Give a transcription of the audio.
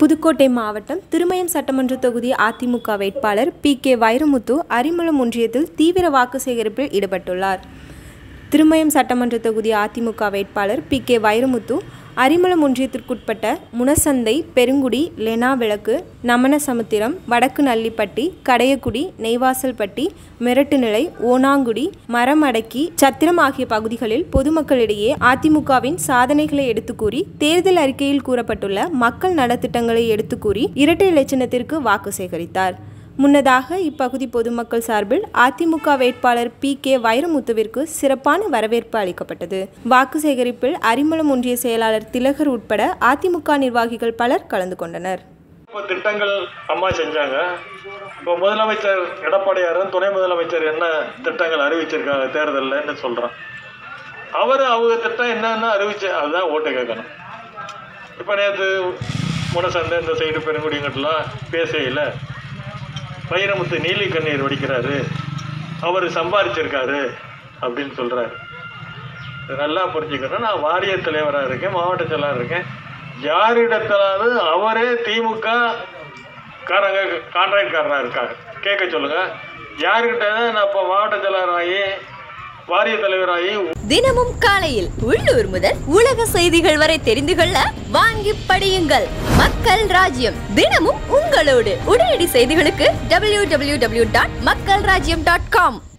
புதுக்கோட்டை மாவட்டம் திருமயம் சட்டமன்ற தொகுதி அதிமுக வேட்பாளர் பி.கே. வைரமுத்து அரிமளம் ஒன்றியத்தில் தீவிர வாக்கு சேகரிப்பில் ஈடுபட்டுள்ளார். திருமயம் சட்டமன்ற தொகுதி அதிமுக வேட்பாளர் பி.கே. வைரமுத்து அரிமளம் ஒன்றியத்திற்குட்பட்ட முனசந்தை, பெருங்குடி, லெனாவிளக்கு, நமனசமுத்திரம், வடக்கு நல்லிப்பட்டி, கடையக்குடி, நெய்வாசல்பட்டி, மெரட்டுநிலை, ஓனாங்குடி, மரமடக்கி, சத்திரம் ஆகிய பகுதிகளில் பொதுமக்களிடையே அதிமுகவின் சாதனைகளை எடுத்துக்கூறி, தேர்தல் அறிக்கையில் கூறப்பட்டுள்ள மக்கள் நலத்திட்டங்களை எடுத்துக்கூறி இரட்டை இலச்சினத்திற்கு வாக்கு சேகரித்தார். முன்னதாக இப்பகுதி பொதுமக்கள் சார்பில் அதிமுக வேட்பாளர் பி.கே. வைரமுத்துவிற்கு சிறப்பான வரவேற்பு அளிக்கப்பட்டது. வாக்கு சேகரிப்பில் அரிமளம் ஒன்றிய செயலாளர் திலகர் உட்பட அதிமுக நிர்வாகிகள் பலர் கலந்து கொண்டனர். திட்டங்கள் அம்மா செஞ்சாங்க. இப்போ முதலமைச்சர் எடப்பாடியாரும் துணை முதலமைச்சர் என்ன திட்டங்கள் அறிவிச்சிருக்காங்க தேர்தலில் சொல்கிறான். அவங்க திட்டம் என்னென்ன அறிவிச்சு அதுதான் ஓட்டு கேட்கணும். இப்போ நேற்று முனசந்தை இந்த சைடு பெருங்குடிங்கட்டெலாம் பேசையில் வைரமுத்து நீலி கண்ணீர் வடிக்கிறாரு, அவர் சம்பாதிச்சிருக்காரு அப்படின்னு சொல்கிறாரு. நல்லா புரிஞ்சுக்கணும். நான் வாரிய தலைவராக இருக்கேன், மாவட்ட செயலாளர் இருக்கேன். யாரிடத்திலாவது அவரே திமுக கான்ட்ராக்ட்காரராக இருக்காங்க கேட்க சொல்லுங்கள். யாருக்கிட்ட நான் இப்போ மாவட்ட செயலாளராகி வாரிய தலைவராகி தினமும் காலையில் உள்ளூர் முதல் உலக செய்திகள் வரை தெரிந்து கொள்ள வாங்கி படியுங்கள். மக்கள் ராஜ்யம் தினமும் உங்களோடு. உடனடி செய்திகளுக்கு www.makkalrajyam.com